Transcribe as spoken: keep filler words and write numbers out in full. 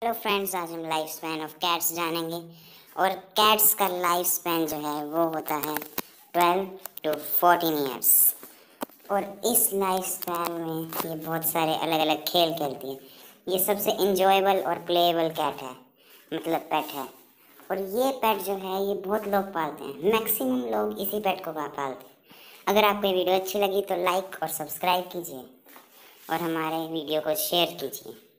Hello friends, आज हम life span of cats जानेंगे। और कैट्स का लाइफ स्पैन जो है वो होता है ट्वेल्व टू फोर्टीन इयर्स। और इस लाइफ स्पैन में ये बहुत सारे अलग अलग खेल खेलती है। ये सबसे इंजॉयबल और प्लेएबल कैट है, मतलब पेट है। और ये पेट जो है ये बहुत लोग पालते हैं, मैक्सिमम लोग इसी पेट को पालते हैं। अगर आपको ये वीडियो अच्छी लगी तो लाइक और सब्सक्राइब कीजिए और हमारे वीडियो को शेयर कीजिए।